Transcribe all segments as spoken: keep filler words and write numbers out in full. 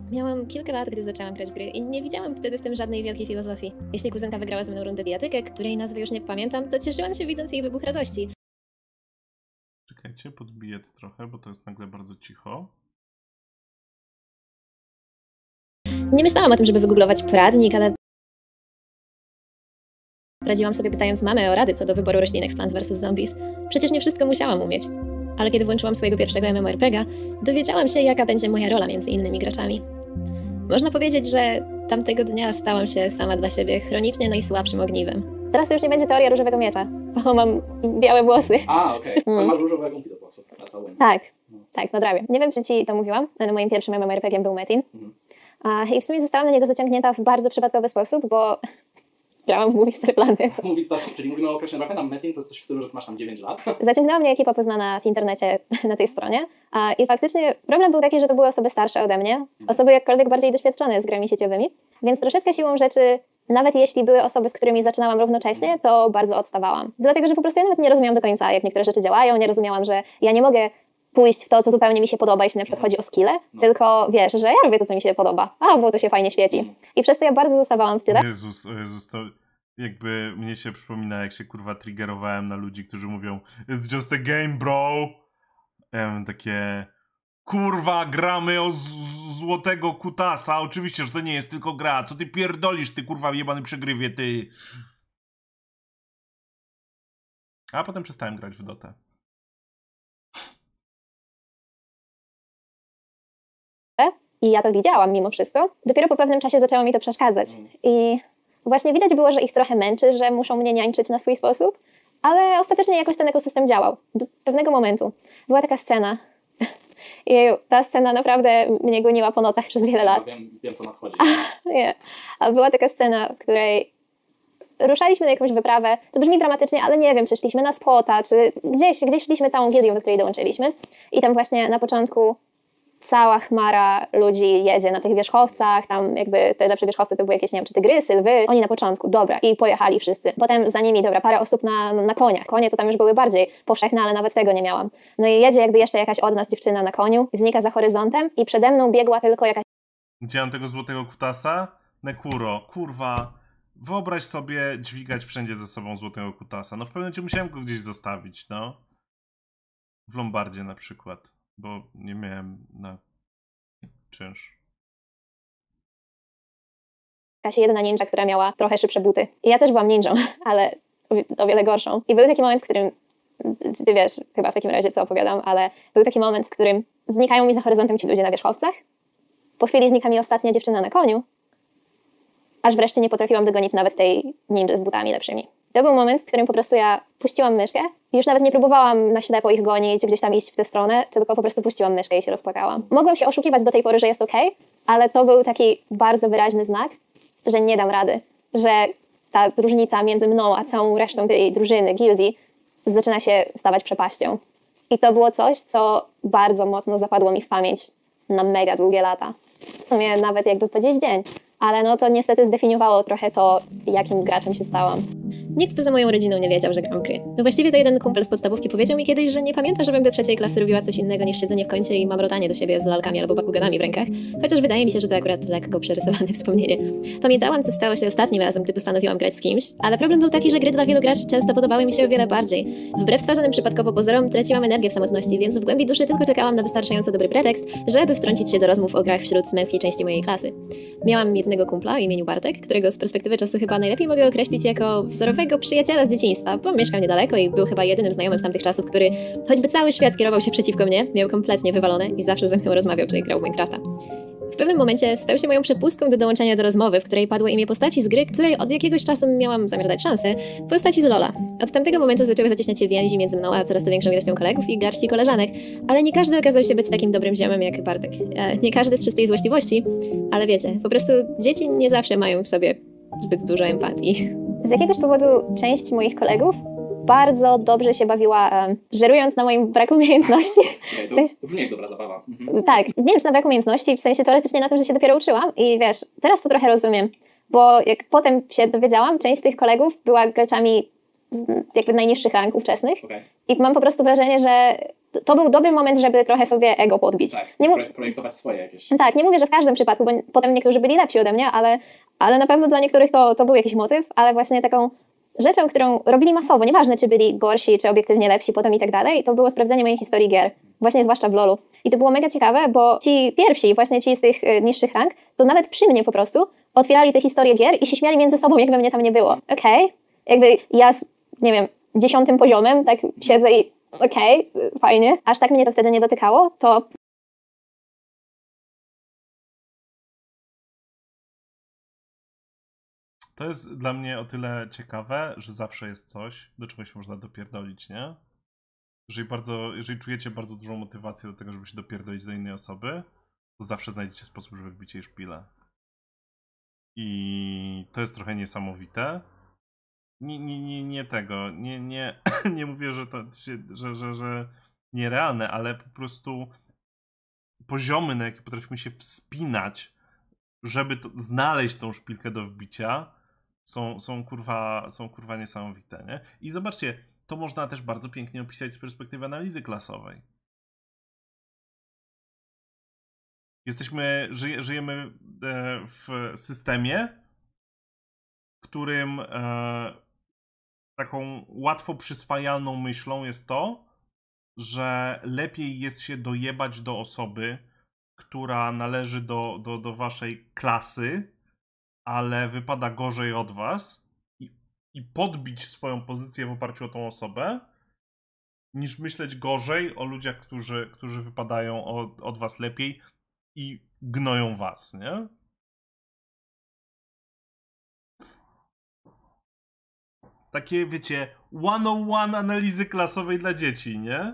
Miałam kilka lat, gdy zaczęłam grać w gry i nie widziałam wtedy w tym żadnej wielkiej filozofii. Jeśli kuzynka wygrała ze mną rundę bijatykę, której nazwy już nie pamiętam, to cieszyłam się widząc jej wybuch radości. Czekajcie, podbiję to trochę, bo to jest nagle bardzo cicho. Nie myślałam o tym, żeby wygooglować poradnik, ale radziłam sobie pytając mamę o rady co do wyboru roślinek w Plants versus. Zombies. Przecież nie wszystko musiałam umieć. Ale kiedy włączyłam swojego pierwszego MMORPGa, dowiedziałam się, jaka będzie moja rola między innymi graczami. Można powiedzieć, że tamtego dnia stałam się sama dla siebie chronicznie najsłabszym ogniwem. Teraz to już nie będzie teoria różowego miecza, bo mam białe włosy. A, okej. Okay. Mm. Masz różowe gąbki do włosów na całym. Tak, no. tak, nadrabiam. Nie wiem, czy ci to mówiłam, ale moim pierwszym MMORPGiem był Metin. Mhm. I w sumie zostałam na niego zaciągnięta w bardzo przypadkowy sposób, bo grałam w Movie Star Planet. Movie Star, czyli mówimy o okresie trochę, tam Metin to jest coś w stylu, że masz tam dziewięć lat. Zaciągnęła mnie ekipa poznana w internecie na tej stronie i faktycznie problem był taki, że to były osoby starsze ode mnie, osoby jakkolwiek bardziej doświadczone z grami sieciowymi, więc troszeczkę siłą rzeczy, nawet jeśli były osoby, z którymi zaczynałam równocześnie, to bardzo odstawałam. Dlatego, że po prostu ja nawet nie rozumiałam do końca, jak niektóre rzeczy działają, nie rozumiałam, że ja nie mogę pójść w to, co zupełnie mi się podoba, jeśli na przykład chodzi o skille, no. tylko wiesz, że ja robię to, co mi się podoba, a bo to się fajnie świeci. I przez to ja bardzo zostawałam w tyle. Jezus, Jezus, to jakby mnie się przypomina, jak się kurwa triggerowałem na ludzi, którzy mówią it's just a game, bro. Ja mam takie kurwa, gramy o złotego kutasa, oczywiście, że to nie jest tylko gra, co ty pierdolisz, ty kurwa jebany przegrywie, ty. A potem przestałem grać w Dotę. I ja to widziałam mimo wszystko. Dopiero po pewnym czasie zaczęło mi to przeszkadzać. I właśnie widać było, że ich trochę męczy, że muszą mnie niańczyć na swój sposób, ale ostatecznie jakoś ten ekosystem działał. Do pewnego momentu. Była taka scena i ta scena naprawdę mnie goniła po nocach przez wiele lat. Ja wiem, wiem, co nadchodzi. Nie. A była taka scena, w której ruszaliśmy na jakąś wyprawę. To brzmi dramatycznie, ale nie wiem, czy szliśmy na spota, czy gdzieś, gdzieś szliśmy całą gildią, do której dołączyliśmy. I tam właśnie na początku cała chmara ludzi jedzie na tych wierzchowcach, tam jakby te lepsze wierzchowce to były jakieś, nie wiem, czy tygrysy, lwy. Oni na początku, dobra, i pojechali wszyscy. Potem za nimi, dobra, parę osób na, na koniach. Konie to tam już były bardziej powszechne, ale nawet tego nie miałam. No i jedzie jakby jeszcze jakaś od nas dziewczyna na koniu, znika za horyzontem i przede mną biegła tylko jakaś... Widziałem tego złotego kutasa? Nekuro, kurwa. Wyobraź sobie dźwigać wszędzie ze sobą złotego kutasa. No w pewnym momencie musiałem go gdzieś zostawić, no. W Lombardzie na przykład. Bo nie miałem na czynsz. Jakaś jedna ninja, która miała trochę szybsze buty. I ja też byłam ninją, ale o wiele gorszą. I był taki moment, w którym, ty wiesz chyba w takim razie, co opowiadam, ale był taki moment, w którym znikają mi za horyzontem ci ludzie na wierzchowcach. Po chwili znika mi ostatnia dziewczyna na koniu. Aż wreszcie nie potrafiłam dogonić nawet tej ninja z butami lepszymi. To był moment, w którym po prostu ja puściłam myszkę i już nawet nie próbowałam na ślepo ich gonić, gdzieś tam iść w tę stronę, tylko po prostu puściłam myszkę i się rozpłakałam. Mogłam się oszukiwać do tej pory, że jest okej, ale to był taki bardzo wyraźny znak, że nie dam rady, że ta różnica między mną a całą resztą tej drużyny, gildii zaczyna się stawać przepaścią. I to było coś, co bardzo mocno zapadło mi w pamięć na mega długie lata. W sumie nawet jakby powiedzieć dzień. Ale no to niestety zdefiniowało trochę to, jakim graczem się stałam. Nikt poza moją rodziną nie wiedział, że gram gry. No właściwie to jeden kumpel z podstawówki powiedział mi kiedyś, że nie pamięta, żebym do trzeciej klasy robiła coś innego niż siedzenie w kącie i mamrotanie do siebie z lalkami albo bakuganami w rękach, chociaż wydaje mi się, że to akurat lekko przerysowane wspomnienie. Pamiętałam, co stało się ostatnim razem, gdy postanowiłam grać z kimś, ale problem był taki, że gry dla wielu graczy często podobały mi się o wiele bardziej. Wbrew stwarzanym przypadkowo pozorom traciłam energię w samotności, więc w głębi duszy tylko czekałam na wystarczająco dobry pretekst, żeby wtrącić się do rozmów o grach wśród męskiej części mojej klasy. Miałam jednego kumpla o imieniu Bartek, którego z perspektywy czasu chyba najlepiej mogę określić jako wzorowego przyjaciela z dzieciństwa, bo mieszkał niedaleko i był chyba jedynym znajomym z tamtych czasów, który, choćby cały świat skierował się przeciwko mnie, miał kompletnie wywalone i zawsze ze mną rozmawiał, czyli grał w Minecrafta. W pewnym momencie stał się moją przepustką do dołączenia do rozmowy, w której padło imię postaci z gry, której od jakiegoś czasu miałam zamiar dać szansę, postaci z Lola. Od tamtego momentu zaczęły zacieśniać się więzi między mną a coraz to większą ilością kolegów i garści koleżanek, ale nie każdy okazał się być takim dobrym ziomem jak Bartek. Nie każdy z czystej złośliwości, ale wiecie, po prostu dzieci nie zawsze mają w sobie zbyt dużo empatii. Z jakiegoś powodu część moich kolegów bardzo dobrze się bawiła, um, żerując na moim braku umiejętności. Okay, to, w sensie... to brzmi jak dobra zabawa. Mhm. Tak, nie wiem, czy na braku umiejętności, w sensie teoretycznie na tym, że się dopiero uczyłam i wiesz, teraz to trochę rozumiem, bo jak potem się dowiedziałam, część z tych kolegów była graczami z jakby najniższych rank ówczesnych okay. I mam po prostu wrażenie, że to, to był dobry moment, żeby trochę sobie ego podbić. Tak, nie pro, projektować swoje jakieś. Tak, nie mówię, że w każdym przypadku, bo potem niektórzy byli lepsi ode mnie, ale, ale na pewno dla niektórych to, to był jakiś motyw, ale właśnie taką rzeczą, którą robili masowo, nieważne czy byli gorsi, czy obiektywnie lepsi potem i tak dalej, to było sprawdzenie mojej historii gier, właśnie zwłaszcza w lolu. I to było mega ciekawe, bo ci pierwsi, właśnie ci z tych y, niższych rank, to nawet przy mnie po prostu otwierali te historie gier i się śmiali między sobą, jakby mnie tam nie było. Okej, okay. Jakby ja z, nie wiem, dziesiątym poziomem tak siedzę i okej, okay, fajnie. Aż tak mnie to wtedy nie dotykało, to To jest dla mnie o tyle ciekawe, że zawsze jest coś, do czegoś można dopierdolić, nie? Jeżeli, bardzo, jeżeli czujecie bardzo dużą motywację do tego, żeby się dopierdolić do innej osoby, to zawsze znajdziecie sposób, żeby wbić jej szpilę. I to jest trochę niesamowite. Nie, nie, nie, nie tego, nie, nie, nie mówię, że to się, że, że, że nierealne, ale po prostu poziomy, na jakie potrafimy się wspinać, żeby to, znaleźć tą szpilkę do wbicia, są, są, kurwa, są kurwa niesamowite, nie? I zobaczcie, to można też bardzo pięknie opisać z perspektywy analizy klasowej. Jesteśmy, żyje, żyjemy w systemie, w którym e, taką łatwo przyswajalną myślą jest to, że lepiej jest się dojebać do osoby, która należy do, do, do waszej klasy, ale wypada gorzej od was i, i podbić swoją pozycję w oparciu o tą osobę, niż myśleć gorzej o ludziach, którzy, którzy wypadają od, od was lepiej i gnoją was, nie? Takie, wiecie, one on one analizy klasowej dla dzieci, nie?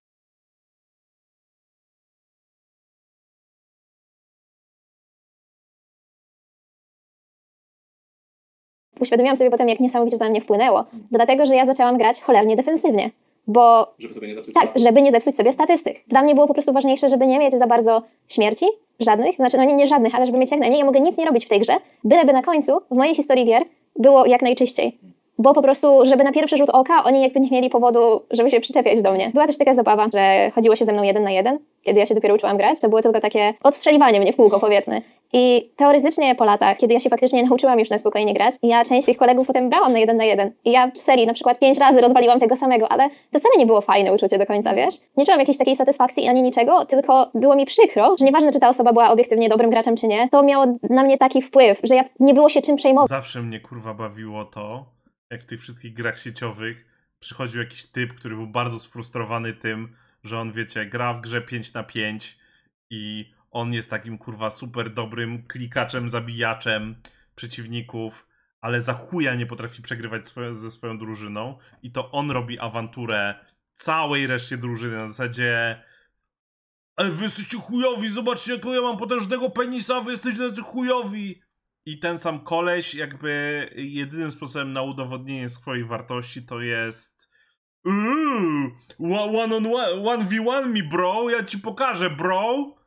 Uświadomiłam sobie potem, jak niesamowicie to na mnie wpłynęło. Dlatego, że ja zaczęłam grać cholernie defensywnie. Bo żeby sobie nie zepsuć tak, statystyk. żeby nie zepsuć sobie statystyk. Dla mnie było po prostu ważniejsze, żeby nie mieć za bardzo śmierci, żadnych, znaczy no nie, nie żadnych, ale żeby mieć jak najmniej. Ja mogę nic nie robić w tej grze, byleby na końcu w mojej historii gier było jak najczyściej. Bo po prostu, żeby na pierwszy rzut oka oni jakby nie mieli powodu, żeby się przyczepiać do mnie. Była też taka zabawa, że chodziło się ze mną jeden na jeden, kiedy ja się dopiero uczyłam grać. To było tylko takie odstrzeliwanie mnie w kółko, powiedzmy. I teoretycznie po latach, kiedy ja się faktycznie nauczyłam już na spokojnie grać, ja część tych kolegów potem brałam na jeden na jeden. I ja w serii na przykład pięć razy rozwaliłam tego samego, ale to wcale nie było fajne uczucie do końca, wiesz? Nie czułam jakiejś takiej satysfakcji ani niczego, tylko było mi przykro, że nieważne, czy ta osoba była obiektywnie dobrym graczem, czy nie, to miało na mnie taki wpływ, że ja nie było się czym przejmować. Zawsze mnie kurwa bawiło to, jak w tych wszystkich grach sieciowych przychodził jakiś typ, który był bardzo sfrustrowany tym, że on, wiecie, gra w grze pięć na pięć i on jest takim kurwa super dobrym klikaczem, zabijaczem przeciwników, ale za chuja nie potrafi przegrywać swoją, ze swoją drużyną i to on robi awanturę całej reszcie drużyny na zasadzie ale wy jesteście chujowi, zobaczcie jakiego ja mam potężnego penisa, wy jesteście tacy chujowi. I ten sam koleś jakby jedynym sposobem na udowodnienie swojej wartości to jest Uuu, one on one, one v one mi bro, ja ci pokażę bro.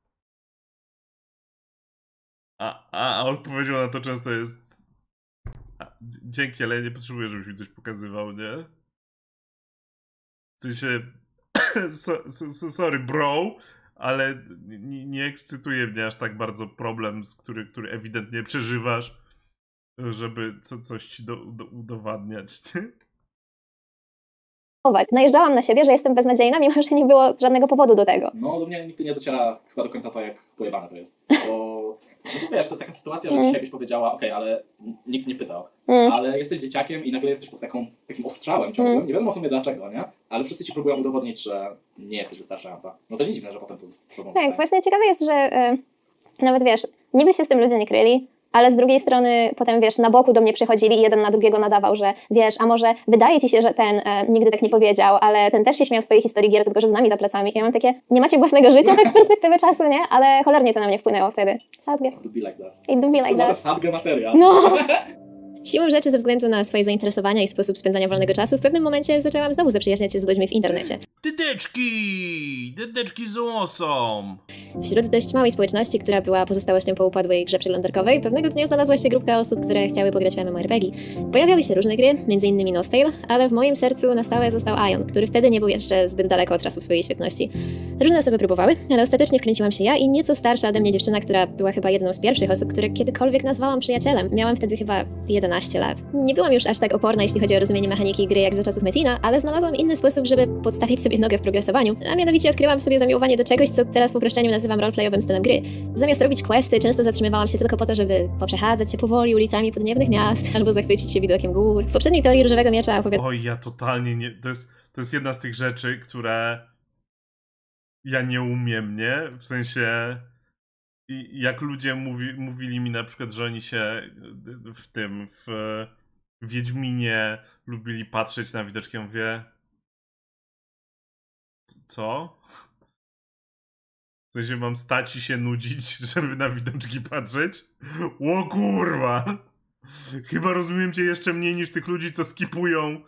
A, a, a odpowiedzią na to często jest a, dzięki, ale ja nie potrzebuję, żebyś mi coś pokazywał, nie? W sensie so, so, so, sorry bro, ale nie, nie ekscytuje mnie aż tak bardzo problem, z który, który ewidentnie przeżywasz, żeby co, coś ci do, do, udowadniać. Najeżdżałam na siebie, że jestem beznadziejna, mimo że nie było żadnego powodu do tego. No do mnie nigdy nie dociera chyba do końca to, jak pojebane to jest. Bo no, wiesz, to jest taka sytuacja, że mm. dzisiaj byś powiedziała, okej, okay, ale nikt nie pytał. Mm. Ale jesteś dzieciakiem i nagle jesteś pod taką, takim ostrzałem ciągłym. Mm. Nie wiadomo w sumie dlaczego, nie? Ale wszyscy ci próbują udowodnić, że nie jesteś wystarczająca. No to nie dziwne, że potem to z sobą Tak, właśnie ciekawe jest, że y, nawet wiesz, niby się z tym ludzie nie kryli, ale z drugiej strony potem, wiesz, na boku do mnie przychodzili i jeden na drugiego nadawał, że wiesz, a może wydaje ci się, że ten e, nigdy tak nie powiedział, ale ten też się śmiał w swojej historii gier, tylko że z nami za plecami. I ja mam takie, nie macie własnego życia tak z perspektywy czasu, nie? Ale cholernie to na mnie wpłynęło wtedy. Sadgę. It do be like that. It do be like that. Sadgę materia. No. Siłą rzeczy ze względu na swoje zainteresowania i sposób spędzania wolnego czasu w pewnym momencie zaczęłam znowu zaprzyjaźniać się z ludźmi w internecie. Dedeczki! Dedeczki są awesome! Wśród dość małej społeczności, która była pozostałością po upadłej grze przeglądarkowej, pewnego dnia znalazła się grupka osób, które chciały pograć w MMORPG. Pojawiały się różne gry, między innymi Nostale, ale w moim sercu na stałe został Ion, który wtedy nie był jeszcze zbyt daleko od czasów swojej świetności. Różne osoby próbowały, ale ostatecznie wkręciłam się ja i nieco starsza ode mnie dziewczyna, która była chyba jedną z pierwszych osób, które kiedykolwiek nazwałam przyjacielem. Miałam wtedy chyba jedenaście lat. Nie byłam już aż tak oporna, jeśli chodzi o rozumienie mechaniki gry jak za czasów Metina, ale znalazłam inny sposób, żeby podstawiać sobie nogę w progresowaniu, a mianowicie odkryłam w sobie zamiłowanie do czegoś, co teraz po uproszczeniu nazywam roleplayowym stylem gry. Zamiast robić questy, często zatrzymywałam się tylko po to, żeby poprzechadzać się powoli ulicami podniebnych miast albo zachwycić się widokiem gór. W poprzedniej teorii Różowego Miecza opowiadałam... Oj, ja totalnie nie... To jest, to jest jedna z tych rzeczy, które ja nie umiem, nie? W sensie... I jak ludzie mówi, mówili mi na przykład, że oni się w tym, w Wiedźminie lubili patrzeć na widoczki, ja mówię... Co? W sensie mam stać i się nudzić, żeby na widoczki patrzeć? O kurwa! Chyba rozumiem cię jeszcze mniej niż tych ludzi, co skipują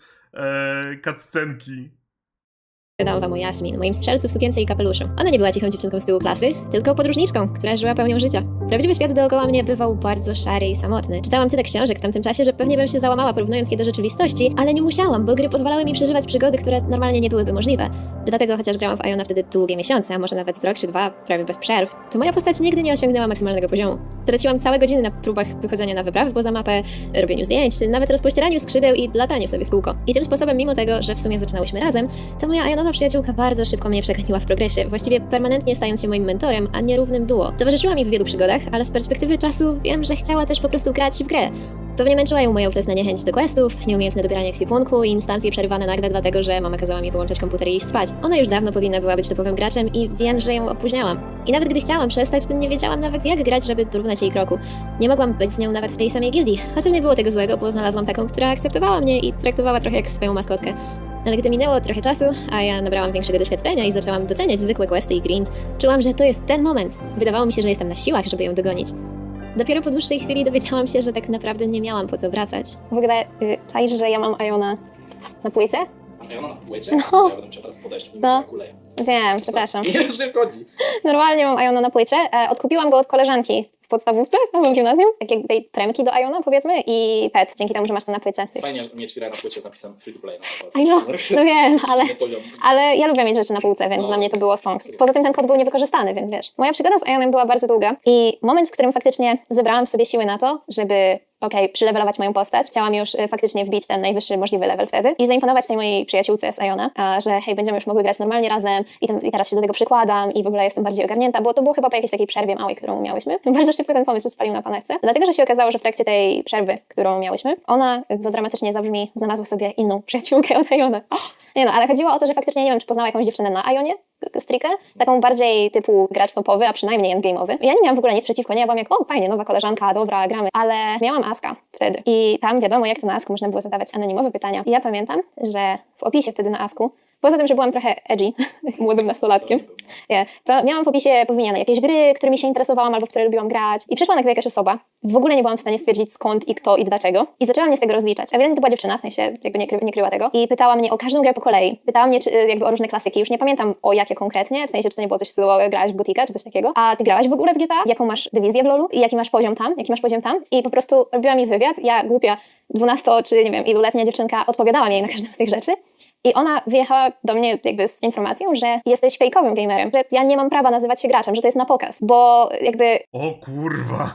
e, cutscenki. Opowiadałam wam o Jasmin, moim strzelcu w sukience i kapeluszu. Ona nie była cichą dziewczynką z tyłu klasy, tylko podróżniczką, która żyła pełnią życia. Prawdziwy świat dookoła mnie bywał bardzo szary i samotny. Czytałam tyle książek w tamtym czasie, że pewnie bym się załamała porównując je do rzeczywistości, ale nie musiałam, bo gry pozwalały mi przeżywać przygody, które normalnie nie byłyby możliwe. Dlatego, chociaż grałam w Iona wtedy długie miesiące, a może nawet z rok czy dwa, prawie bez przerw, to moja postać nigdy nie osiągnęła maksymalnego poziomu. Traciłam całe godziny na próbach wychodzenia na wyprawy poza mapę, robieniu zdjęć, czy nawet rozpościeraniu skrzydeł i lataniu sobie w kółko. I tym sposobem, mimo tego, że w sumie zaczynałyśmy razem, to moja Ionowa przyjaciółka bardzo szybko mnie przegoniła w progresie, właściwie permanentnie stając się moim mentorem, a nierównym duo. Towarzyszyła mi w wielu przygodach, ale z perspektywy czasu wiem, że chciała też po prostu grać w grę. Pewnie męczyła ją moja ówczesna niechęć do questów, nieumiejętne dobieranie ekwipunku i instancje przerywane nagle dlatego, że mama kazała mi wyłączać komputer i iść spać. Ona już dawno powinna była być topowym graczem i wiem, że ją opóźniałam. I nawet gdy chciałam przestać, to nie wiedziałam nawet jak grać, żeby dorównać jej kroku. Nie mogłam być z nią nawet w tej samej gildii, chociaż nie było tego złego, bo znalazłam taką, która akceptowała mnie i traktowała trochę jak swoją maskotkę. Ale gdy minęło trochę czasu, a ja nabrałam większego doświadczenia i zaczęłam doceniać zwykłe questy i grind, czułam, że to jest ten moment. Wydawało mi się, że jestem na siłach, żeby ją dogonić. Dopiero po dłuższej chwili dowiedziałam się, że tak naprawdę nie miałam po co wracać. W ogóle, y, czaisz, że ja mam Iona na płycie? A Iona na płycie? No. Ja będę musiał teraz podejść, No. na kuleję. Wiem, przepraszam. Nie, że chodzi. Normalnie mam Iona na płycie. E, odkupiłam go od koleżanki w podstawówce albo w gimnazjum. Takiej tej premki do Iona, powiedzmy, i pet, dzięki temu, że masz to na płycie. Fajnie mieć grę na płycie z napisem free to play. I no, no wiem, ale, ale ja lubię mieć rzeczy na półce, więc No. dla mnie to było stonks. Poza tym ten kod był niewykorzystany, więc wiesz. Moja przygoda z Ionem była bardzo długa i moment, w którym faktycznie zebrałam w sobie siły na to, żeby okej, okay, przylevelować moją postać. Chciałam już y, faktycznie wbić ten najwyższy możliwy level wtedy i zaimponować tej mojej przyjaciółce z Iona, a, że hej, będziemy już mogły grać normalnie razem i, ten, i teraz się do tego przykładam i w ogóle jestem bardziej ogarnięta, bo to było chyba po jakiejś takiej przerwie małej, którą miałyśmy. Bardzo szybko ten pomysł spalił na panewce, dlatego, że się okazało, że w trakcie tej przerwy, którą miałyśmy, ona, za dramatycznie zabrzmi, znalazła sobie inną przyjaciółkę od Iona. Oh, nie no, ale chodziło o to, że faktycznie nie wiem, czy poznała jakąś dziewczynę na Ionie, stricte, taką bardziej typu gracz topowy, a przynajmniej endgame'owy. Ja nie miałam w ogóle nic przeciwko, nie, ja byłam jak, o fajnie, nowa koleżanka, dobra, gramy, ale miałam Aska wtedy i tam wiadomo, jak to na Asku można było zadawać anonimowe pytania. I ja pamiętam, że w opisie wtedy na Asku, poza tym, że byłam trochę edgy, młodym nastolatkiem, yeah, to miałam w opisie powymieniane jakieś gry, którymi się interesowałam albo w które lubiłam grać i przyszła nagle jakaś osoba, w ogóle nie byłam w stanie stwierdzić skąd i kto i dlaczego i zaczęła mnie z tego rozliczać. A ewidentnie to była dziewczyna, w sensie jakby nie, kry, nie kryła tego i pytała mnie o każdą grę po kolei. Pytała mnie czy, jakby o różne klasyki, już nie pamiętam o jakie konkretnie, w sensie czy to nie było coś w stylu grałeś w Gothica czy coś takiego, a ty grałaś w ogóle w G T A? Jaką masz dywizję w lolu? I jaki masz poziom tam? Jaki masz poziom tam? I po prostu robiła mi wywiad, ja głupia dwunasto czy nie wiem iluletnia dziewczynka odpowiadałam jej na każdą z tych rzeczy. I ona wyjechała do mnie jakby z informacją, że jesteś fejkowym gamerem, że ja nie mam prawa nazywać się graczem, że to jest na pokaz, bo jakby... O kurwa!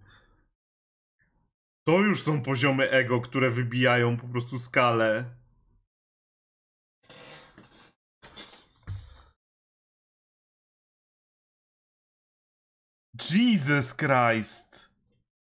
To już są poziomy ego, które wybijają po prostu skalę. Jesus Christ!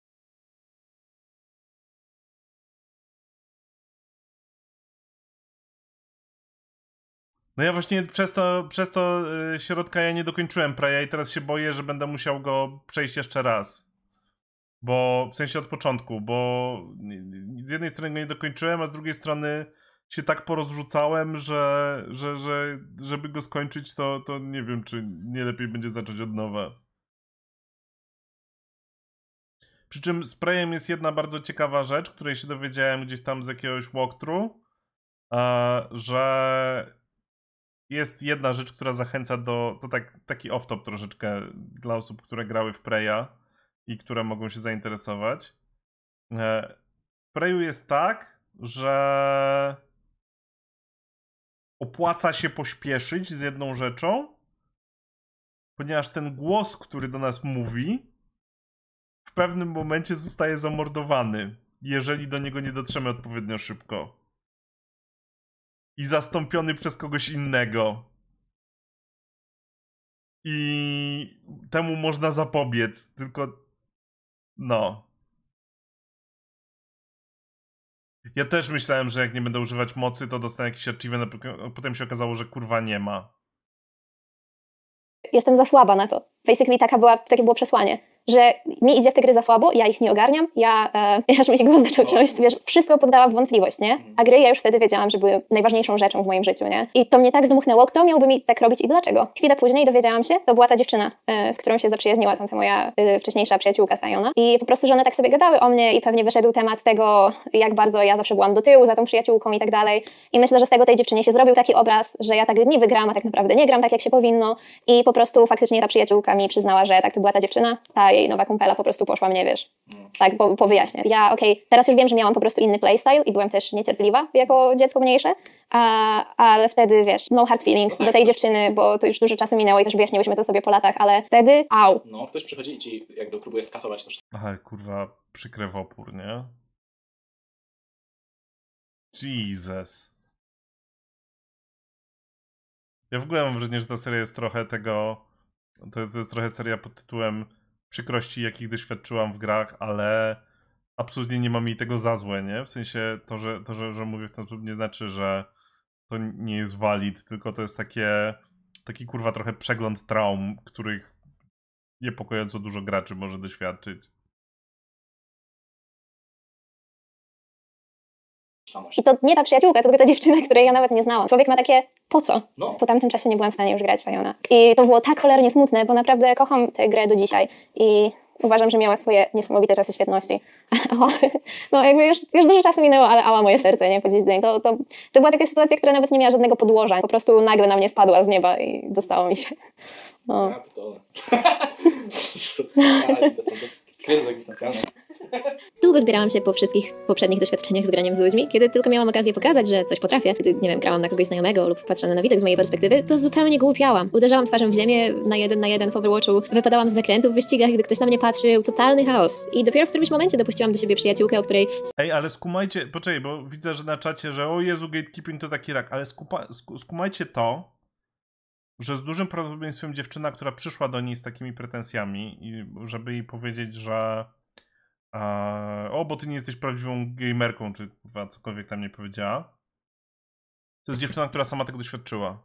No ja właśnie przez to, przez to yy, środka ja nie dokończyłem Preya i teraz się boję, że będę musiał go przejść jeszcze raz. Bo, w sensie od początku, bo z jednej strony go nie dokończyłem, a z drugiej strony się tak porozrzucałem, że, że, że żeby go skończyć, to, to nie wiem, czy nie lepiej będzie zacząć od nowa. Przy czym z Preyem jest jedna bardzo ciekawa rzecz, której się dowiedziałem gdzieś tam z jakiegoś walkthrough, że jest jedna rzecz, która zachęca do... To tak, taki off-top troszeczkę dla osób, które grały w Preya i które mogą się zainteresować. W Preyu jest tak, że opłaca się pośpieszyć z jedną rzeczą, ponieważ ten głos, który do nas mówi, w pewnym momencie zostaje zamordowany, jeżeli do niego nie dotrzemy odpowiednio szybko. I zastąpiony przez kogoś innego. I temu można zapobiec, tylko no. Ja też myślałem, że jak nie będę używać mocy, to dostanę jakiś achievement, a potem się okazało, że kurwa nie ma. Jestem za słaba na to. Basically taka była, takie było przesłanie, że mi idzie w te gry za słabo, ja ich nie ogarniam, ja, e, aż mi się głos zaczął ciąć, wiesz, wszystko poddała w wątpliwość, nie? A gry ja już wtedy wiedziałam, że były najważniejszą rzeczą w moim życiu, nie? I to mnie tak zdmuchnęło, kto miałby mi tak robić i dlaczego? Chwilę później dowiedziałam się, to była ta dziewczyna, e, z którą się zaprzyjaźniła, tamta moja e, wcześniejsza przyjaciółka Sayona. I po prostu, że one tak sobie gadały o mnie i pewnie wyszedł temat tego, jak bardzo ja zawsze byłam do tyłu za tą przyjaciółką i tak dalej. I myślę, że z tego tej dziewczynie się zrobił taki obraz, że ja tak niby gram, a tak naprawdę nie gram tak, jak się powinno. I po prostu faktycznie ta przyjaciółka mi przyznała, że tak, to była ta dziewczyna, ta jej nowa kumpela po prostu poszła mnie, wiesz, tak, po, po wyjaśnię. Ja, okej, okay, teraz już wiem, że miałam po prostu inny playstyle i byłem też niecierpliwa jako dziecko mniejsze, a, ale wtedy, wiesz, no hard feelings no tak. do tej dziewczyny, bo to już dużo czasu minęło i też wyjaśniłyśmy to sobie po latach, ale wtedy, au. No, ktoś przychodzi i ci jakby próbuje skasować też. Aha, kurwa, przykre w opór, nie? Jesus. Ja w ogóle mam wrażenie, że ta seria jest trochę tego... To jest, to jest trochę seria pod tytułem przykrości, jakich doświadczyłam w grach, ale absolutnie nie mam jej tego za złe, nie? W sensie to, że, to, że, że mówię w ten sposób, nie znaczy, że to nie jest valid, tylko to jest takie taki kurwa trochę przegląd traum, których niepokojąco dużo graczy może doświadczyć. I to nie ta przyjaciółka, tylko ta dziewczyna, której ja nawet nie znałam. Człowiek ma takie, po co? No. Po tamtym czasie nie byłam w stanie już grać w Sayona. I to było tak cholernie smutne, bo naprawdę kocham tę grę do dzisiaj. I uważam, że miała swoje niesamowite czasy świetności. No jakby już, już dużo czasu minęło, ale ała moje serce, nie? Po dziś dzień. To, to, to była taka sytuacja, która nawet nie miała żadnego podłoża. Po prostu nagle na mnie spadła z nieba i dostało mi się. No. Ja to... Kryzys egzystencjalny. Długo zbierałam się po wszystkich poprzednich doświadczeniach z graniem z ludźmi. Kiedy tylko miałam okazję pokazać, że coś potrafię, kiedy, nie wiem, grałam na kogoś znajomego lub patrzono na widok z mojej perspektywy, to zupełnie głupiałam. Uderzałam twarzą w ziemię na jeden na jeden w Overwatchu, wypadałam z zakrętów w wyścigach, gdy ktoś na mnie patrzył, totalny chaos. I dopiero w którymś momencie dopuściłam do siebie przyjaciółkę, o której... Ej, ale skumajcie, poczekaj, bo widzę, że na czacie, że o Jezu, gatekeeping to taki rak, ale skupa, sk skumajcie to, że z dużym prawdopodobieństwem dziewczyna, która przyszła do niej z takimi pretensjami, i żeby jej powiedzieć, że a, o, bo ty nie jesteś prawdziwą gamerką, czy cokolwiek tam nie powiedziała. To jest dziewczyna, która sama tego doświadczyła.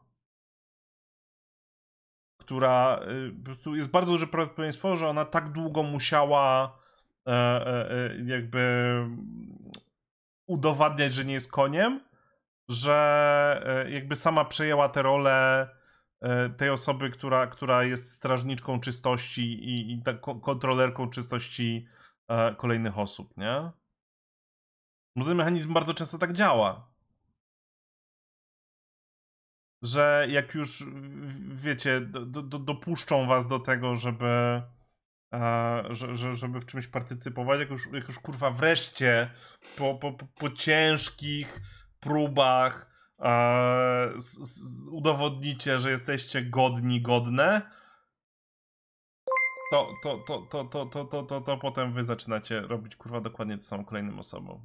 Która y, po prostu jest bardzo duże prawdopodobieństwo, że ona tak długo musiała e, e, jakby udowadniać, że nie jest koniem, że e, jakby sama przejęła tę rolę e, tej osoby, która, która jest strażniczką czystości i, i tak kontrolerką czystości e, kolejnych osób, nie? Bo ten mechanizm bardzo często tak działa. Że jak już, wiecie, do, do, dopuszczą was do tego, żeby, e, że, że, żeby w czymś partycypować, jak już, jak już kurwa wreszcie po, po, po ciężkich próbach e, z, z, udowodnicie, że jesteście godni, godne, to, to, to, to, to, to, to, to, to potem wy zaczynacie robić kurwa dokładnie to samo kolejnym osobom.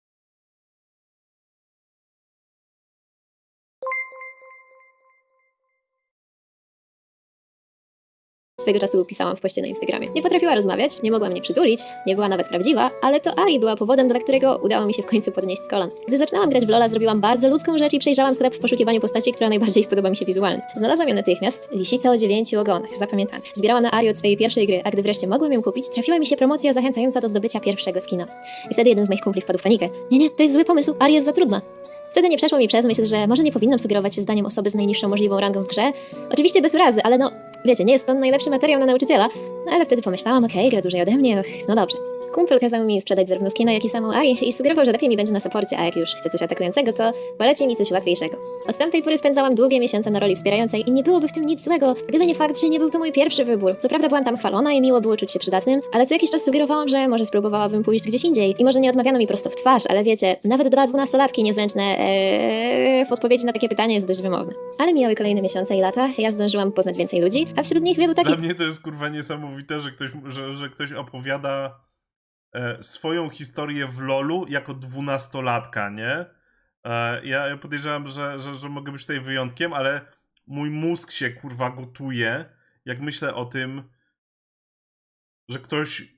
Swego czasu pisałam w poście na Instagramie. Nie potrafiła rozmawiać, nie mogła mnie przytulić, nie była nawet prawdziwa, ale to Ari była powodem, dla którego udało mi się w końcu podnieść z kolan. Gdy zaczynałam grać w LoL'a, zrobiłam bardzo ludzką rzecz i przejrzałam sklep w poszukiwaniu postaci, która najbardziej spodoba mi się wizualnie. Znalazłam ją natychmiast, lisica o dziewięciu ogonach, zapamiętam. Zbierałam na Ari od swojej pierwszej gry, a gdy wreszcie mogłem ją kupić, trafiła mi się promocja zachęcająca do zdobycia pierwszego skina. I wtedy jeden z moich kumpli wpadł w panikę. Nie, nie, to jest zły pomysł, Ari jest za trudna. Wtedy nie przeszło mi przez myśl, że może nie powinnam sugerować się zdaniem osoby z najniższą możliwą rangą w grze. Oczywiście bez urazy, ale no, wiecie, nie jest to najlepszy materiał na nauczyciela. No ale wtedy pomyślałam, okej, okay, gra dłużej ode mnie, no dobrze. Kumpel kazał mi sprzedać zarówno skina, jak i samą Ari i sugerował, że lepiej mi będzie na supporcie, a jak już chcę coś atakującego, to poleci mi coś łatwiejszego. Od tamtej pory spędzałam długie miesiące na roli wspierającej i nie byłoby w tym nic złego, gdyby nie fakt, że nie był to mój pierwszy wybór. Co prawda byłam tam chwalona i miło było czuć się przydatnym, ale co jakiś czas sugerowałam, że może spróbowałabym pójść gdzieś indziej i może nie odmawiano mi prosto w twarz, ale wiecie, nawet dla dwunastolatki niezręczne ee, w odpowiedzi na takie pytanie jest dość wymowne. Ale mijały kolejne miesiące i lata, ja zdążyłam poznać więcej ludzi, a wśród nich wielu takich... Dla mnie to jest kurwa niesamowite, że ktoś, że, że ktoś opowiada e, swoją historię w lolu jako dwunastolatka, nie? E, ja, ja podejrzewam, że, że, że mogę być tutaj wyjątkiem, ale mój mózg się kurwa gotuje, jak myślę o tym, że ktoś,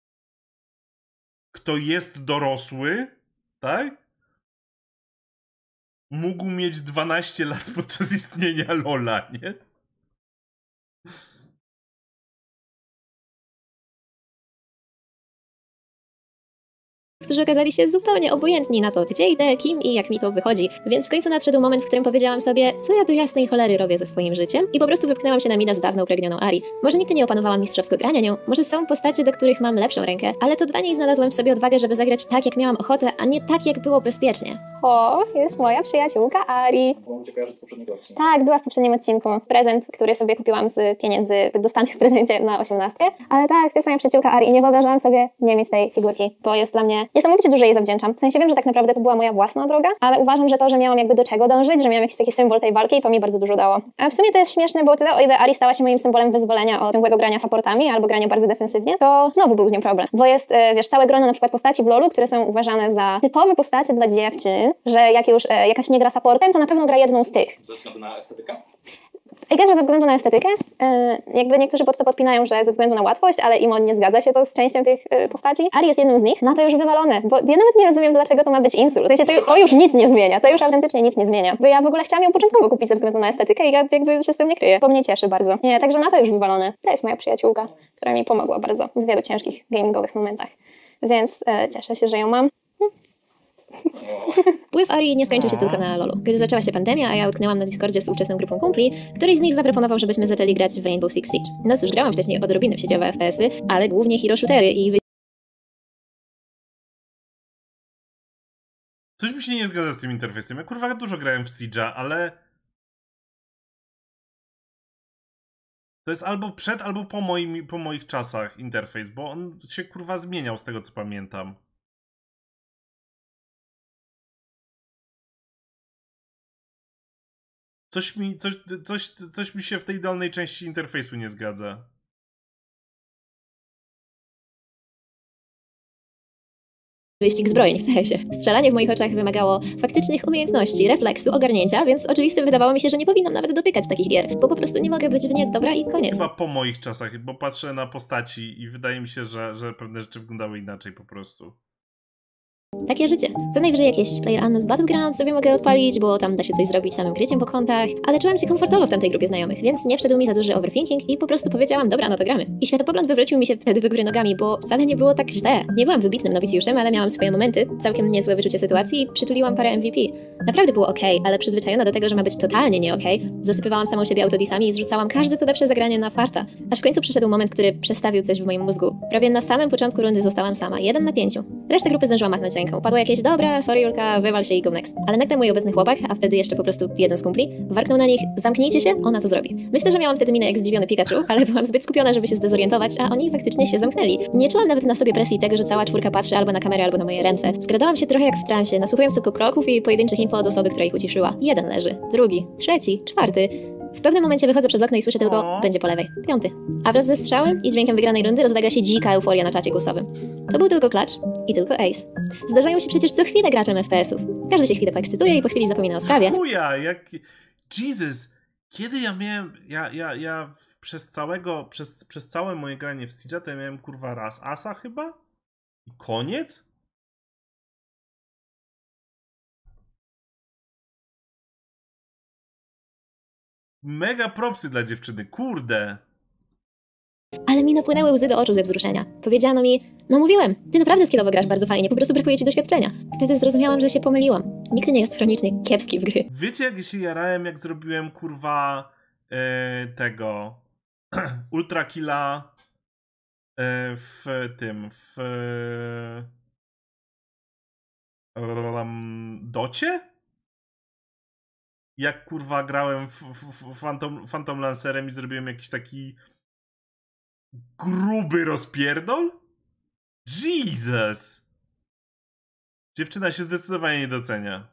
kto jest dorosły, tak? Mógł mieć dwanaście lat podczas istnienia lola, nie? którzy okazali się zupełnie obojętni na to, gdzie idę, kim i jak mi to wychodzi. Więc w końcu nadszedł moment, w którym powiedziałam sobie, co ja do jasnej cholery robię ze swoim życiem i po prostu wypchnęłam się na mina z dawno upragnioną Ari. Może nigdy nie opanowałam mistrzowsko grania nią, może są postacie, do których mam lepszą rękę, ale to dla niej znalazłem w sobie odwagę, żeby zagrać tak, jak miałam ochotę, a nie tak, jak było bezpiecznie. O, jest moja przyjaciółka Ari. Bo cię kojarzy z poprzedniego odcinka. Tak, była w poprzednim odcinku. Prezent, który sobie kupiłam z pieniędzy dostanych w prezencie na osiemnastkę. Ale tak, to jest moja przyjaciółka Ari i nie wyobrażałam sobie nie mieć tej figurki, bo jest dla mnie niesamowicie dużo jej zawdzięczam. W sensie wiem, że tak naprawdę to była moja własna droga, ale uważam, że to, że miałam jakby do czego dążyć, że miałam jakiś taki symbol tej walki, to mi bardzo dużo dało. A w sumie to jest śmieszne, bo tyle o ile Ari stała się moim symbolem wyzwolenia od ciągłego grania supportami albo grania bardzo defensywnie, to znowu był z nią problem. Bo jest, wiesz, całe grono na przykład postaci w lolu, które są uważane za typowe postacie dla dziewczyn, że jak już e, jakaś nie gra supportem, to na pewno gra jedną z tych. Ze względu na estetykę? I też ze względu na estetykę, e, jakby niektórzy pod to podpinają, że ze względu na łatwość, ale Imon nie zgadza się to z częścią tych e, postaci. Ari jest jedną z nich, no to już wywalone, bo ja nawet nie rozumiem, dlaczego to ma być insult. W sensie to, to już nic nie zmienia, to już autentycznie nic nie zmienia. Bo ja w ogóle chciałam ją początkowo kupić ze względu na estetykę i ja jakby się z tym nie kryję, bo mnie cieszy bardzo. Nie, także na to już wywalone. To jest moja przyjaciółka, która mi pomogła bardzo w wielu ciężkich gamingowych momentach. Więc e, cieszę się, że ją mam. Wpływ Ari nie skończył się tylko na lolu. Kiedy zaczęła się pandemia, a ja utknęłam na Discordzie z ówczesną grupą kumpli, któryś z nich zaproponował, żebyśmy zaczęli grać w Rainbow Six Siege. No cóż, grałam wcześniej odrobinę w sieciowe F P S-y, ale głównie hero shootery i... Coś mi się nie zgadza z tym interfejsem. Ja kurwa dużo grałem w Siege'a, ale... To jest albo przed, albo po, moim, po moich czasach interfejs, bo on się kurwa zmieniał z tego, co pamiętam. Coś mi, coś, coś, coś mi się w tej dolnej części interfejsu nie zgadza. Wyścig zbrojeń w C S ie. Strzelanie w moich oczach wymagało faktycznych umiejętności, refleksu, ogarnięcia, więc oczywistym wydawało mi się, że nie powinnam nawet dotykać takich gier, bo po prostu nie mogę być w nie dobra i koniec. Chyba po moich czasach, bo patrzę na postaci i wydaje mi się, że, że pewne rzeczy wyglądały inaczej po prostu. Takie życie. Co najwyżej jakieś PlayerUnknown's Battleground sobie mogę odpalić, bo tam da się coś zrobić samym kryciem po kątach, ale czułam się komfortowo w tamtej grupie znajomych, więc nie wszedł mi za duży overthinking i po prostu powiedziałam, dobra, no to gramy. I światopogląd wywrócił mi się wtedy do góry nogami, bo wcale nie było tak źle. Nie byłam wybitnym nowicjuszem, ale miałam swoje momenty, całkiem niezłe wyczucie sytuacji i przytuliłam parę M V P. Naprawdę było okej, okay, ale przyzwyczajona do tego, że ma być totalnie nie okej, okay, zasypywałam samą siebie autodisami i zrzucałam każde co lepsze zagranie na farta. Aż w końcu przyszedł moment, który przestawił coś w moim mózgu. Prawie na samym początku rundy zostałam sama, jeden na pięciu. Reszta grupy zdążyła machnąć ręką. Padło jakieś dobra, sorry Julka, wywal się i go next. Ale nagle mój obecny chłopak, a wtedy jeszcze po prostu jeden z kumpli, warknął na nich, zamknijcie się, ona to zrobi. Myślę, że miałam wtedy minę jak zdziwiony Pikachu, ale byłam zbyt skupiona, żeby się zdezorientować, a oni faktycznie się zamknęli. Nie czułam nawet na sobie presji tego, że cała czwórka patrzy albo na kamerę, albo na moje ręce. Skradałam się trochę jak w transie, nasłuchując tylko kroków i pojedynczych info od osoby, która ich uciszyła. Jeden leży, drugi, trzeci, czwarty. W pewnym momencie wychodzę przez okno i słyszę tylko, będzie po lewej, piąty. A wraz ze strzałem i dźwiękiem wygranej rundy rozlega się dzika euforia na czacie głosowym. To był tylko klacz i tylko ace. Zdarzają się przecież co chwilę graczem F P S-ów. Każdy się chwilę poekscytuje i po chwili zapomina o sprawie. Chuja, jak... Jesus! Kiedy ja miałem... Ja, ja, ja przez całego... Przez, przez całe moje granie w Siege'a to ja miałem kurwa raz asa chyba? I koniec? Mega propsy dla dziewczyny, kurde. Ale mi napłynęły łzy do oczu ze wzruszenia. Powiedziano mi, no mówiłem, ty naprawdę skillowo grasz bardzo fajnie, po prostu brakuje ci doświadczenia. Wtedy zrozumiałam, że się pomyliłam. Nikt nie jest chronicznie kiepski w gry. Wiecie, jak się jarałem, jak zrobiłem kurwa yy, tego Ultra Killa e, w tym, w e, Docie? Jak kurwa grałem w, w, w Phantom, Phantom Lancerem i zrobiłem jakiś taki gruby rozpierdol? Jesus! Dziewczyna się zdecydowanie nie docenia.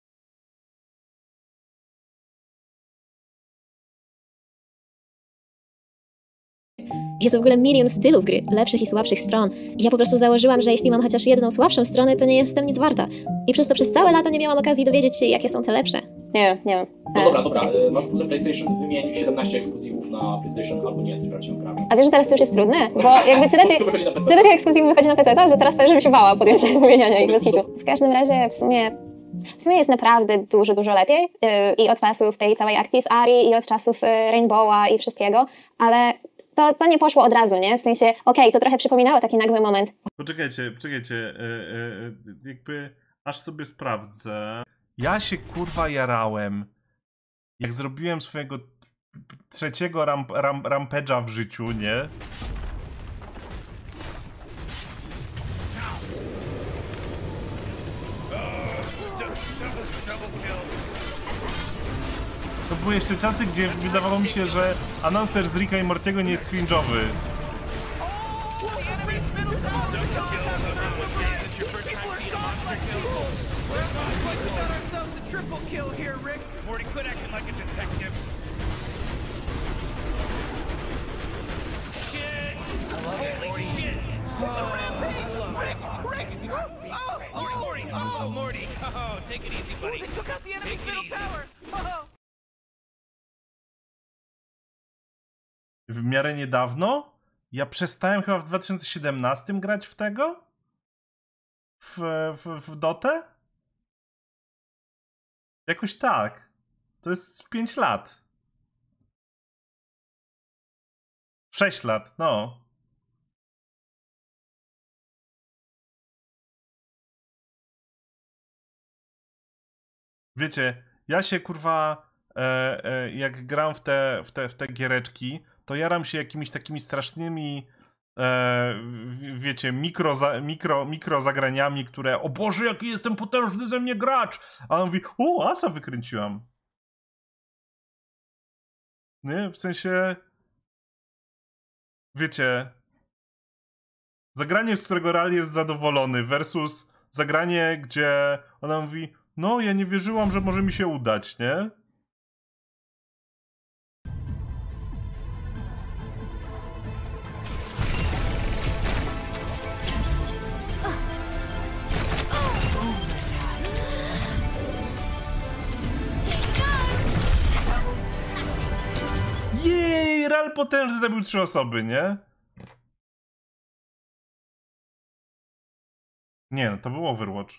Jest w ogóle milion stylów gry, lepszych i słabszych stron. I ja po prostu założyłam, że jeśli mam chociaż jedną słabszą stronę, to nie jestem nic warta. I przez to przez całe lata nie miałam okazji dowiedzieć się, jakie są te lepsze. Nie wiem, nie wiem. No dobra, dobra, e, masz puzę PlayStation, wymień siedemnaście ekskluzywów na PlayStation, albo nie jesteś prawdziwym graczem. A wiesz, że teraz to już jest trudne? Bo jakby tyle tych, wychodzi na P C. tyle tych ekskluzywów wychodzi na P C, że teraz też bym się bała podjąć wymieniania ich bez hitu. W każdym razie w sumie, w sumie jest naprawdę dużo, dużo lepiej. Yy, I od czasów tej całej akcji z Ari, i od czasów yy, Rainbowa i wszystkiego, ale to, to nie poszło od razu, nie? W sensie, okej, okay, to trochę przypominało taki nagły moment. Poczekajcie, poczekajcie, yy, yy, jakby aż sobie sprawdzę. Ja się kurwa jarałem, jak zrobiłem swojego trzeciego ramp, ramp, rampage'a w życiu, nie? To były jeszcze czasy, gdzie wydawało mi się, że announcer z Ricka i Mortiego nie jest cringe'owy. W miarę niedawno? Ja przestałem chyba w dwa tysiące siedemnastym grać w tego? W, w, w Dotę? Jakoś tak. To jest pięć lat. sześć lat, no. Wiecie, ja się kurwa, e, e, jak gram w te, w, te, w te giereczki, to jaram się jakimiś takimi strasznymi, e, wiecie, mikro, za, mikro, mikro zagraniami, które, o Boże, jaki jestem potężny ze mnie gracz! A on mówi, o, asa wykręciłam. Nie? W sensie, wiecie, zagranie, z którego Ral jest zadowolony versus zagranie, gdzie ona mówi, no, ja nie wierzyłam, że może mi się udać, nie? Jej, Ral potężny zabił trzy osoby, nie? Nie, no to był Overwatch.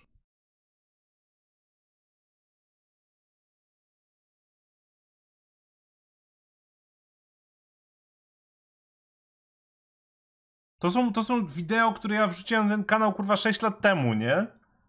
To są, to są wideo, które ja wrzuciłem na ten kanał kurwa sześć lat temu, nie?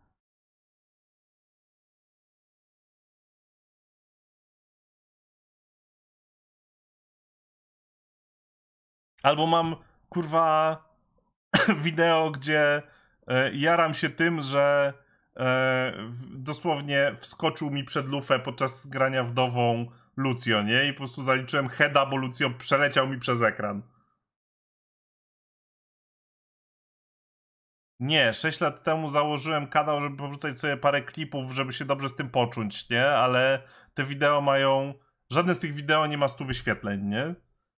Albo mam kurwa wideo, gdzie e, jaram się tym, że e, dosłownie wskoczył mi przed lufę podczas grania wdową Lucio, nie? I po prostu zaliczyłem heada, bo Lucio przeleciał mi przez ekran. Nie, sześć lat temu założyłem kanał, żeby powrzucać sobie parę klipów, żeby się dobrze z tym poczuć, nie? Ale te wideo mają... Żadne z tych wideo nie ma stu wyświetleń, nie?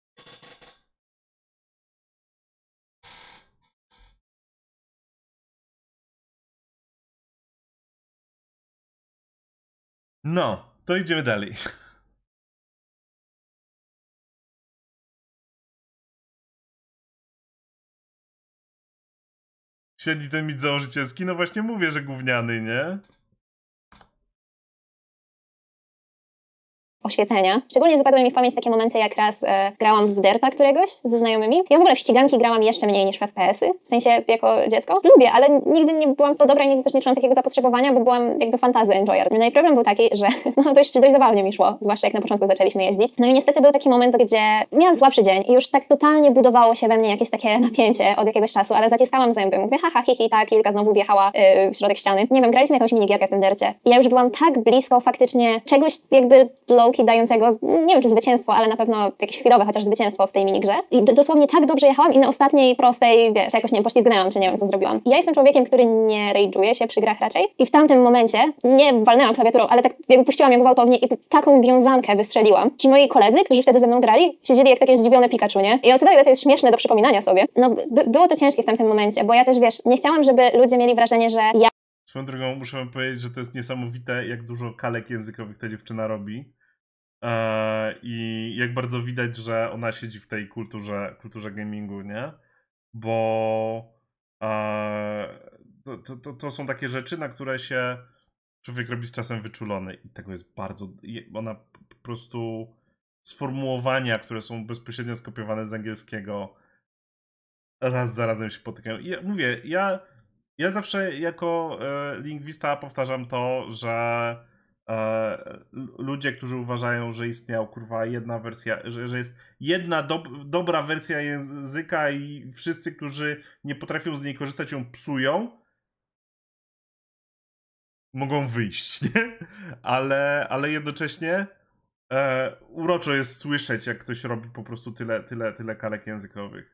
No, to idziemy dalej. Siedzi ten mit założycielski, no właśnie mówię, że gówniany, nie? oświecenia. Szczególnie zapadły mi w pamięć takie momenty, jak raz e, grałam w Dirta któregoś ze znajomymi. Ja w ogóle w ściganki grałam jeszcze mniej niż w F P S-y, w sensie jako dziecko. Lubię, ale nigdy nie byłam w to dobra i nigdy też nie czułam takiego zapotrzebowania, bo byłam jakby fantasy enjoyer. No i problem był taki, że no dość, dość zabawnie mi szło, zwłaszcza jak na początku zaczęliśmy jeździć. No i niestety był taki moment, gdzie miałam słabszy dzień i już tak totalnie budowało się we mnie jakieś takie napięcie od jakiegoś czasu, ale zaciskałam zęby. Mówię, haha, hihi, tak, Julka znowu wjechała yy, w środek ściany. Nie wiem, graliśmy jakąś minigierkę w tym Dircie. I ja już byłam tak blisko faktycznie czegoś jakby low-key dającego, nie wiem czy zwycięstwo, ale na pewno jakieś chwilowe chociaż zwycięstwo w tej minigrze. I d- dosłownie tak dobrze jechałam i na ostatniej prostej, wiesz, jakoś nie wiem, poślizgnęłam, czy nie wiem co zrobiłam. I ja jestem człowiekiem, który nie rage'uje się przy grach raczej. I w tamtym momencie nie walnęłam klawiaturą, ale tak jakby puściłam ją gwałtownie i taką wiązankę wystrzeliłam. Ci moi koledzy, którzy wtedy ze mną grali, siedzieli jak takie zdziwione Pikachu, nie? I o tyle, ile to jest śmieszne do przypominania sobie. No by- było to ciężkie w tamtym momencie, bo ja też, wiesz, nie chciałam, żeby ludzie mieli wrażenie, że ja Swoją drogą muszę wam powiedzieć, że to jest niesamowite, jak dużo kalek językowych ta dziewczyna robi. Eee, I jak bardzo widać, że ona siedzi w tej kulturze, kulturze gamingu, nie? Bo eee, to, to, to, to są takie rzeczy, na które się człowiek robi z czasem wyczulony. I tego jest bardzo... Ona po prostu... Sformułowania, które są bezpośrednio skopiowane z angielskiego, raz za razem się potykają. I ja, mówię, ja... Ja zawsze jako e, lingwista powtarzam to, że e, ludzie, którzy uważają, że istniała kurwa jedna wersja, że, że jest jedna do, dobra wersja języka i wszyscy, którzy nie potrafią z niej korzystać, ją psują, mogą wyjść, nie? Ale, ale jednocześnie e, uroczo jest słyszeć, jak ktoś robi po prostu tyle, tyle, tyle kalek językowych.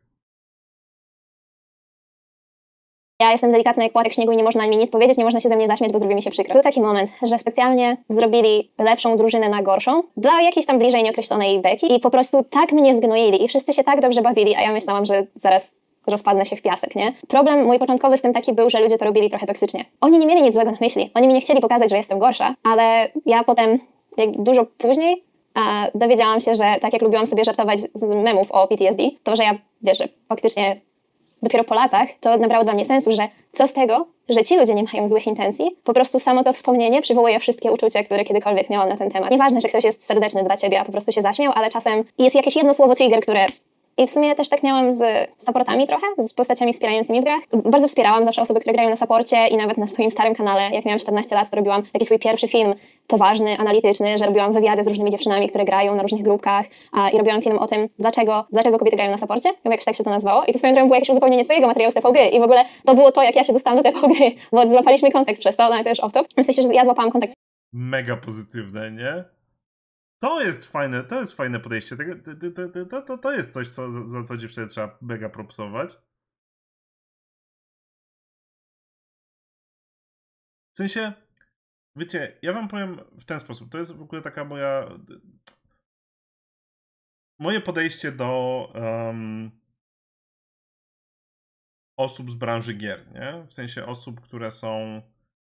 Ja jestem delikatna jak płatek śniegu i nie można mi nic powiedzieć, nie można się ze mnie zaśmiać, bo zrobi mi się przykro. Był taki moment, że specjalnie zrobili lepszą drużynę na gorszą dla jakiejś tam bliżej nieokreślonej beki i po prostu tak mnie zgnoili i wszyscy się tak dobrze bawili, a ja myślałam, że zaraz rozpadnę się w piasek, nie? Problem mój początkowy z tym taki był, że ludzie to robili trochę toksycznie. Oni nie mieli nic złego na myśli, oni mi nie chcieli pokazać, że jestem gorsza, ale ja potem, jak dużo później, a dowiedziałam się, że tak jak lubiłam sobie żartować z memów o P T S D, to, że ja, wiesz, że faktycznie dopiero po latach to nabrało dla mnie sensu, że co z tego, że ci ludzie nie mają złych intencji, po prostu samo to wspomnienie przywołuje wszystkie uczucia, które kiedykolwiek miałam na ten temat. Nieważne, że ktoś jest serdeczny dla ciebie, a po prostu się zaśmiał, ale czasem jest jakieś jedno słowo trigger, które... I w sumie też tak miałam z supportami trochę, z postaciami wspierającymi w grach. Bardzo wspierałam zawsze osoby, które grają na supporcie i nawet na swoim starym kanale, jak miałam czternaście lat, to robiłam taki swój pierwszy film poważny, analityczny, że robiłam wywiady z różnymi dziewczynami, które grają na różnych grupkach a, i robiłam film o tym, dlaczego, dlaczego kobiety grają na supporcie, chyba jakoś tak się to nazwało. I to swoją drogą było jakieś uzupełnienie twojego materiału z T V gry i w ogóle to było to, jak ja się dostałam do T V gry, bo złapaliśmy kontekst przez to, no ale to już off-top. W sensie, że ja złapałam kontekst. Mega pozytywne, nie? To jest fajne, to jest fajne podejście. Tego, to, to, to, to, to jest coś, co, za co dziewczynę trzeba mega propsować. W sensie, wiecie, ja wam powiem w ten sposób. To jest w ogóle taka moja... Moje podejście do um, osób z branży gier, nie? W sensie osób, które są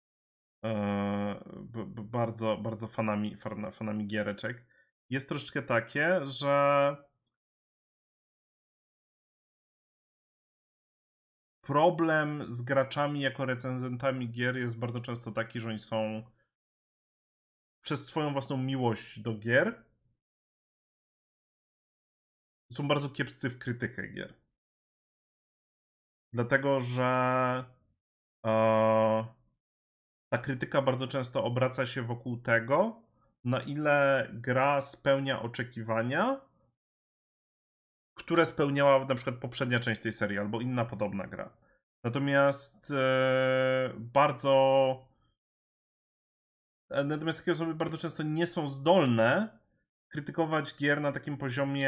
b, b, bardzo, bardzo fanami, fanami giereczek. Jest troszeczkę takie, że problem z graczami jako recenzentami gier jest bardzo często taki, że oni są przez swoją własną miłość do gier są bardzo kiepscy w krytykę gier. Dlatego, że e, ta krytyka bardzo często obraca się wokół tego, na ile gra spełnia oczekiwania, które spełniała na przykład poprzednia część tej serii albo inna podobna gra. Natomiast e, bardzo natomiast takie osoby bardzo często nie są zdolne krytykować gier na takim poziomie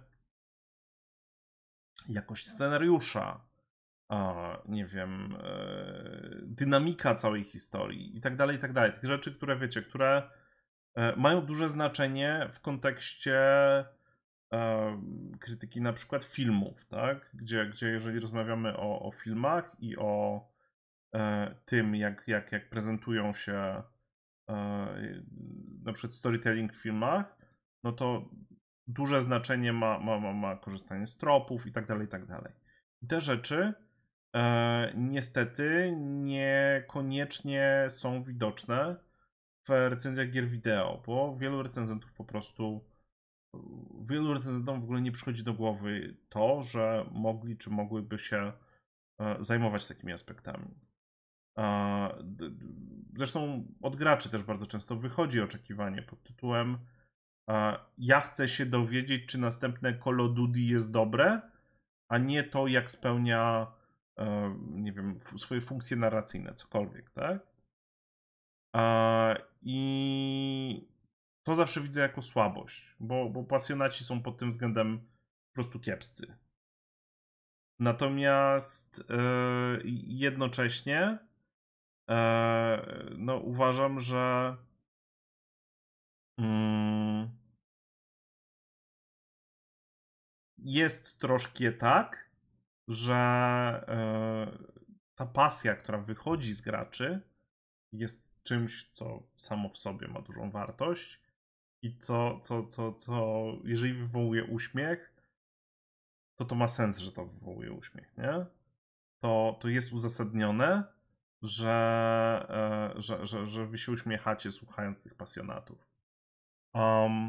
jakość scenariusza, a, nie wiem, e, dynamika całej historii i tak dalej, i tak dalej. Tych rzeczy, które wiecie, które e, mają duże znaczenie w kontekście e, krytyki na przykład filmów, tak? Gdzie, gdzie jeżeli rozmawiamy o, o filmach i o e, tym, jak, jak, jak prezentują się e, na przykład storytelling w filmach, no to duże znaczenie ma, ma, ma, ma korzystanie z tropów i tak dalej, i tak dalej. I te rzeczy e, niestety niekoniecznie są widoczne w recenzjach gier wideo, bo wielu recenzentów po prostu, wielu recenzentom w ogóle nie przychodzi do głowy to, że mogli czy mogłyby się zajmować takimi aspektami. Zresztą od graczy też bardzo często wychodzi oczekiwanie pod tytułem ja chcę się dowiedzieć, czy następne Call of Duty jest dobre, a nie to, jak spełnia nie wiem, swoje funkcje narracyjne, cokolwiek, tak? I to zawsze widzę jako słabość, bo, bo pasjonaci są pod tym względem po prostu kiepscy. Natomiast jednocześnie no, uważam, że mm, jest troszkę tak, że ta pasja, która wychodzi z graczy, jest czymś, co samo w sobie ma dużą wartość i co, co, co, co jeżeli wywołuje uśmiech, to to ma sens, że to wywołuje uśmiech, nie? To, to jest uzasadnione, że, że, że, że wy się uśmiechacie słuchając tych pasjonatów. Um,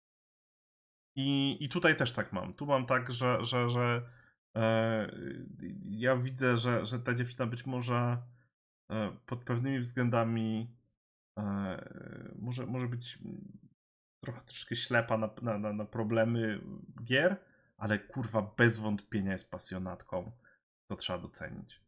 i, I tutaj też tak mam. Tu mam tak, że, że, że e, ja widzę, że, że ta dziewczyna być może e, pod pewnymi względami e, może, może być trochę troszkę ślepa na, na, na problemy gier, ale kurwa bez wątpienia jest pasjonatką. To trzeba docenić.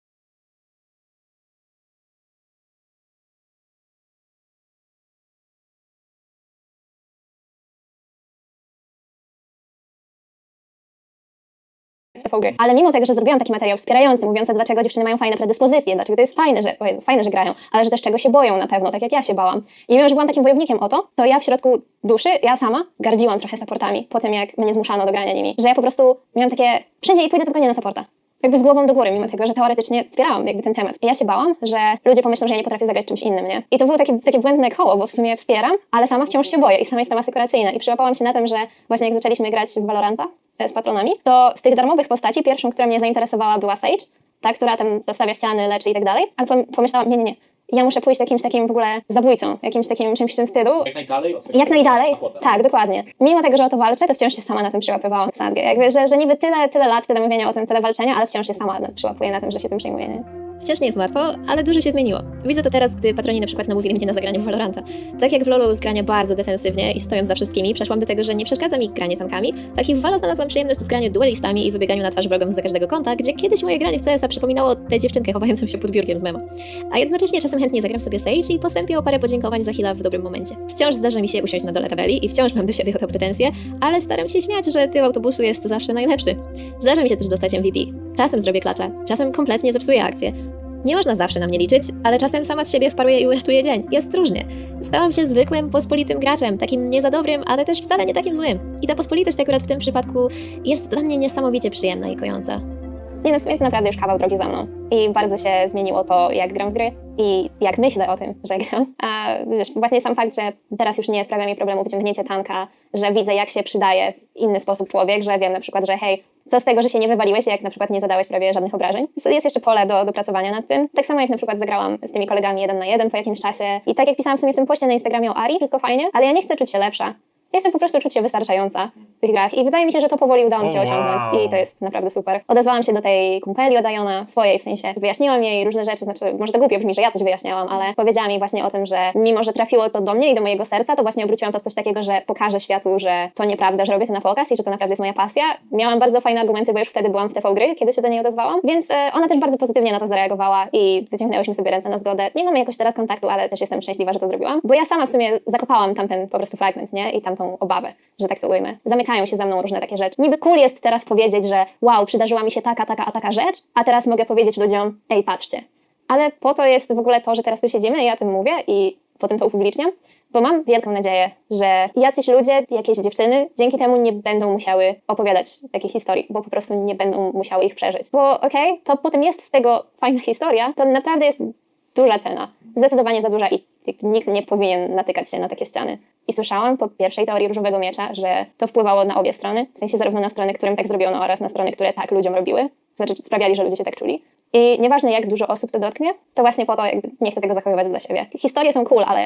Ale mimo tego, że zrobiłam taki materiał wspierający, mówiący, dlaczego dziewczyny mają fajne predyspozycje, dlaczego to jest fajne, że, o Jezu, fajne, że grają, ale że też czego się boją na pewno, tak jak ja się bałam. I mimo, że byłam takim wojownikiem o to, to ja w środku duszy, ja sama gardziłam trochę supportami po tym, jak mnie zmuszano do grania nimi. Że ja po prostu miałam takie, wszędzie i pójdę, tylko nie na supporta. Jakby z głową do góry, mimo tego, że teoretycznie wspierałam jakby ten temat. I ja się bałam, że ludzie pomyślą, że ja nie potrafię zagrać czymś innym, nie? I to było takie, takie błędne koło, bo w sumie wspieram, ale sama wciąż się boję i sama jestem asekuracyjna. I przyłapałam się na tym, że właśnie jak zaczęliśmy grać w Valoranta z patronami, to z tych darmowych postaci pierwszą, która mnie zainteresowała, była Sage, ta, która tam dostawia ściany, leczy i tak dalej, ale pomyślałam, nie, nie, nie. Ja muszę pójść jakimś takim w ogóle zabójcą, jakimś takim czymś w tym stylu. Jak najdalej? Jak najdalej, tak, dokładnie. Mimo tego, że o to walczę, to wciąż się sama na tym przyłapywałam. Jakby, że, że niby tyle, tyle lat, tyle mówienia o tym, tyle walczenia, ale wciąż się sama przyłapuję na tym, że się tym przejmuję, nie? Wciąż nie jest łatwo, ale dużo się zmieniło. Widzę to teraz, gdy patroni na przykład namówili mnie na zagranie w Valoranta. Tak jak w LoLu z grania bardzo defensywnie i stojąc za wszystkimi, przeszłam do tego, że nie przeszkadza mi granie tankami, tak i w Valo znalazłam przyjemność w graniu duelistami i wybieganiu na twarz wrogom za każdego kąta, gdzie kiedyś moje granie w C S a przypominało tę dziewczynkę chowającą się pod biurkiem z mema. A jednocześnie czasem chętnie zagram sobie Sage i posępię o parę podziękowań za heala w dobrym momencie. Wciąż zdarza mi się usiąść na dole tabeli i wciąż mam do siebie o to pretensje, ale staram się śmiać, że tył autobusu jest zawsze najlepszy. Zdarza mi się też dostać M V P. Czasem zrobię klacza, czasem kompletnie zepsuję akcję. Nie można zawsze na mnie liczyć, ale czasem sama z siebie wparuję i uratuję dzień. Jest różnie. Stałam się zwykłym, pospolitym graczem, takim nie za dobrym, ale też wcale nie takim złym. I ta pospolitość akurat w tym przypadku jest dla mnie niesamowicie przyjemna i kojąca. Nie no, w sumie to naprawdę już kawał drogi za mną. I bardzo się zmieniło to, jak gram w gry i jak myślę o tym, że gram. A wiesz, właśnie sam fakt, że teraz już nie sprawia mi problemu wyciągnięcie tanka, że widzę, jak się przydaje w inny sposób człowiek, że wiem na przykład, że hej, co z tego, że się nie wywaliłeś, jak na przykład nie zadałeś prawie żadnych obrażeń. Jest jeszcze pole do, do pracowania nad tym. Tak samo jak na przykład zagrałam z tymi kolegami jeden na jeden po jakimś czasie. I tak jak pisałam sobie w tym poście na Instagramie o Ari, wszystko fajnie, ale ja nie chcę czuć się lepsza. Ja chcę po prostu czuć się wystarczająca w tych grach i wydaje mi się, że to powoli udało mi się oh, osiągnąć wow. i to jest naprawdę super. Odezwałam się do tej kumpeli od Iona, swojej w sensie, wyjaśniłam jej różne rzeczy, znaczy może to głupio brzmi, że ja coś wyjaśniałam, ale powiedziałam jej właśnie o tym, że mimo, że trafiło to do mnie i do mojego serca, to właśnie obróciłam to w coś takiego, że pokażę światu, że to nieprawda, że robię to na pokaz i że to naprawdę jest moja pasja. Miałam bardzo fajne argumenty, bo już wtedy byłam w T V Gry, kiedy się do niej odezwałam, więc e, ona też bardzo pozytywnie na to zareagowała i wyciągnęłyśmy sobie ręce na zgodę. Nie mamy jakoś teraz kontaktu, ale też jestem szczęśliwa, że to zrobiłam, bo ja sama w sumie zakopałam tamten po prostu fragment, nie? I tamtą obawę, że tak to ujmę. Zamykają się za mną różne takie rzeczy. Niby cool jest teraz powiedzieć, że wow, przydarzyła mi się taka, taka, a taka rzecz, a teraz mogę powiedzieć ludziom, ej, patrzcie. Ale po to jest w ogóle to, że teraz tu siedzimy i ja o tym mówię i potem to upubliczniam, bo mam wielką nadzieję, że jacyś ludzie, jakieś dziewczyny dzięki temu nie będą musiały opowiadać takich historii, bo po prostu nie będą musiały ich przeżyć. Bo okej, okay, to potem jest z tego fajna historia, to naprawdę jest duża cena. Zdecydowanie za duża i nikt nie powinien natykać się na takie ściany. I słyszałam po pierwszej teorii różowego miecza, że to wpływało na obie strony, w sensie zarówno na strony, którym tak zrobiono, oraz na strony, które tak ludziom robiły, znaczy sprawiali, że ludzie się tak czuli. I nieważne jak dużo osób to dotknie, to właśnie po to jakby nie chcę tego zachowywać dla siebie. Historie są cool, ale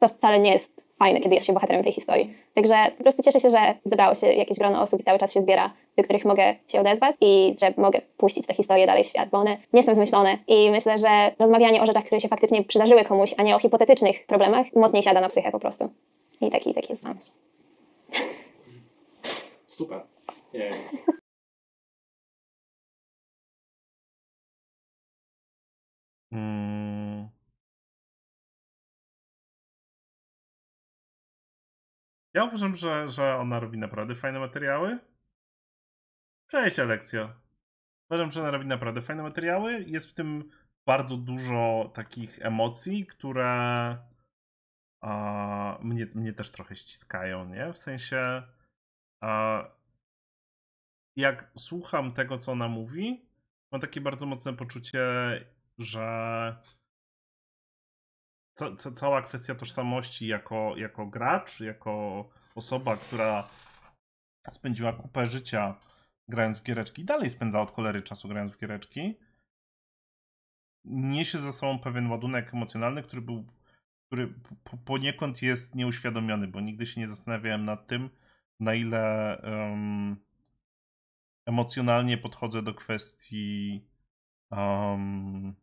to wcale nie jest fajne, kiedy jest się bohaterem tej historii. Także po prostu cieszę się, że zebrało się jakieś grono osób i cały czas się zbiera, do których mogę się odezwać i że mogę puścić te historie dalej w świat, bo one nie są zmyślone i myślę, że rozmawianie o rzeczach, które się faktycznie przydarzyły komuś, a nie o hipotetycznych problemach, mocniej siada na psychę po prostu. I taki, taki jest zamysł. Super. Yeah. Mm. Ja uważam, że, że ona robi naprawdę fajne materiały. Cześć, Aleksio. Uważam, że ona robi naprawdę fajne materiały. Jest w tym bardzo dużo takich emocji, które a, mnie, mnie też trochę ściskają, nie? W sensie a, jak słucham tego, co ona mówi, mam takie bardzo mocne poczucie, że ca, ca, cała kwestia tożsamości jako, jako gracz, jako osoba, która spędziła kupę życia grając w giereczki i dalej spędza od cholery czasu grając w giereczki, niesie ze sobą pewien ładunek emocjonalny, który był, który poniekąd jest nieuświadomiony, bo nigdy się nie zastanawiałem nad tym, na ile um, emocjonalnie podchodzę do kwestii um,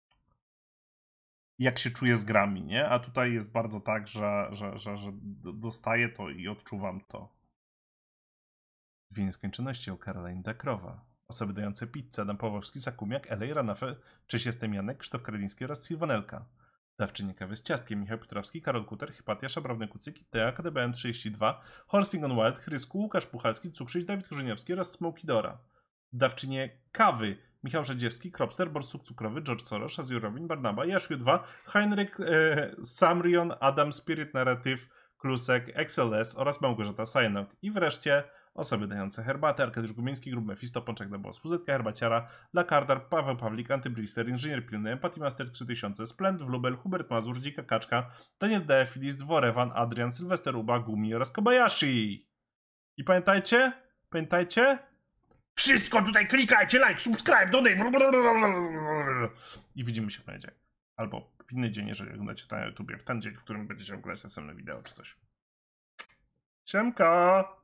jak się czuję z grami, nie? A tutaj jest bardzo tak, że, że, że, że dostaję to i odczuwam to. Dwie nieskończoności o Caroline Dekrowa. Osoby dające pizzę, Adam Pawłowski, Sakumiak, Elej Ranafe, Cześć jestem Janek, Krzysztof Kredyński oraz Silvanelka. Dawczynie kawy z ciastkiem, Michał Piotrowski, Karol Kuter, Hypatia, Szabrawny Kucyk, Tea, K D B M trzydzieści dwa, Horsing on Wild, Chrysku, Łukasz Puchalski, Cukrzyś, Dawid Korzeniowski oraz Smoky Dora. Dawczynie kawy, Michał Rzedziewski, Kropster, Borsuk Cukrowy, George Soros, Azur Robin, Barnaba, Jaszu dwa, Heinrich e, Samrion, Adam Spirit Narrative, Klusek, X L S oraz Małgorzata Sajnok. I wreszcie osoby dające herbatę, Arkadiusz Gumiński, Grub Mefisto, Pączek na Boss, Fuzetka Herbaciara, Lakardar, Paweł Pawlik, Antyblister, Inżynier Pilny, Empathy Master trzy tysiące, Splend, Wlubel, Hubert Mazur, Dzika Kaczka, Daniel D. Filist, Dworewan, Adrian, Sylwester Uba, Gumi oraz Kobayashi. I pamiętajcie, pamiętajcie, wszystko tutaj klikajcie, like, subscribe, donate. I widzimy się w poniedziałek. Albo w inny dzień, jeżeli oglądacie to na YouTubie, w ten dzień, w którym będziecie oglądać następne wideo czy coś. Siemka!